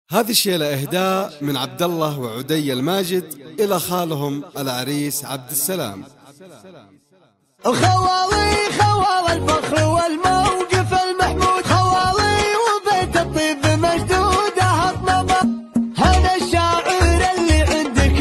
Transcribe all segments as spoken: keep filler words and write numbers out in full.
هذه الشيلة إهداء من عبد الله وعدي الماجد إلى خالهم العريس عبد السلام. خوالي خوال الفخر والموقف المحمود، خوالي وبيت الطيب مشدود هطنبه، هذا الشاعر اللي عندك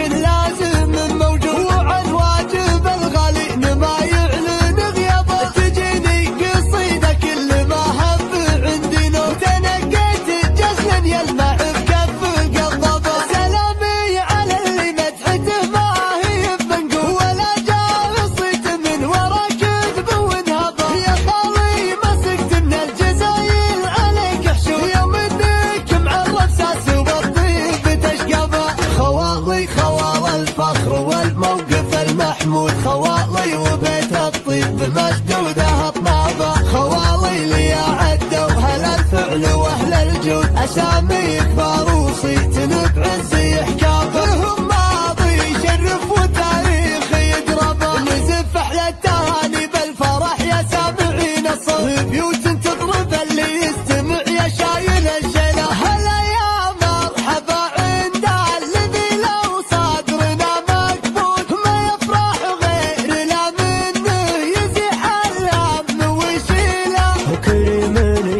لازم موجود، وعن واجب الغالي ما يعلن غيابه، تجيني قصيدة كل ما هب عندي نور، تنقيت جسلا يلمع بكف قضبه، سلامي على اللي مدحته ما هي بمنقول، ولا جاء صيت من ورا كذب ونهبه، يا خالي مسكت من الجزايل عليك حشود، يوم انك معرف ساس والطيب تشقبه، خوالي خوال الفخر والموقف المحمود، خوالي وبيت الطيب مشدوده اطنابه، خوالي لي عدوا هل الفعل واهل الجود، اسامي كبار وصيت بعزي حكابه، هم ماضي يشرف وتاريخ يدربه، نزف احلى التهاني بالفرح يا سامعين الصوت، بيوت تضرب اللي يستمع يا شايل الشيله، هلا يا مرحبا عند الذي لو صدرنا مكبوت، ما يفرح غير لا منه يزيح الهم ويشيله، وكريم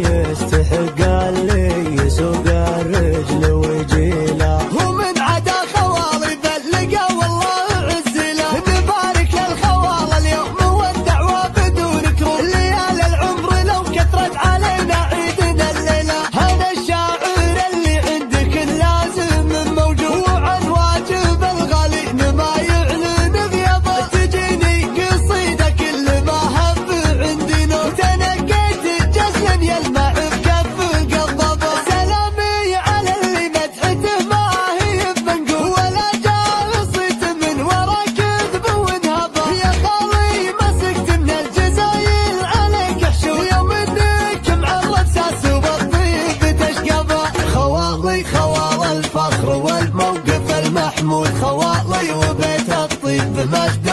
يستحق اللي يسوق الرجل ويجيله، ومن عدا خوالي بلقى والله عزله، نبارك للخوال اليوم والدعوه بدون كروت، ليالي العمر لو كثرت علينا عيدنا الليله، هذا الشاعر اللي عندك لازم موجود، وعن واجب الغالي ما يعلن غيابه، تجيني قصيده كل ما هب عندي نور، تنقيت جسلا يلمع بكف قضبه، سلامي على اللي مدحته ما هي بمنقول، ولا جاء صيت من ورا كذب ونهبه، يا خالي مسكت من الجزايل عليك حشود، يوم انك معرف ساس والطيب تشقبه، خوالي خوال الفخر والموقف المحمود، خوالي وبيت الطيب مجد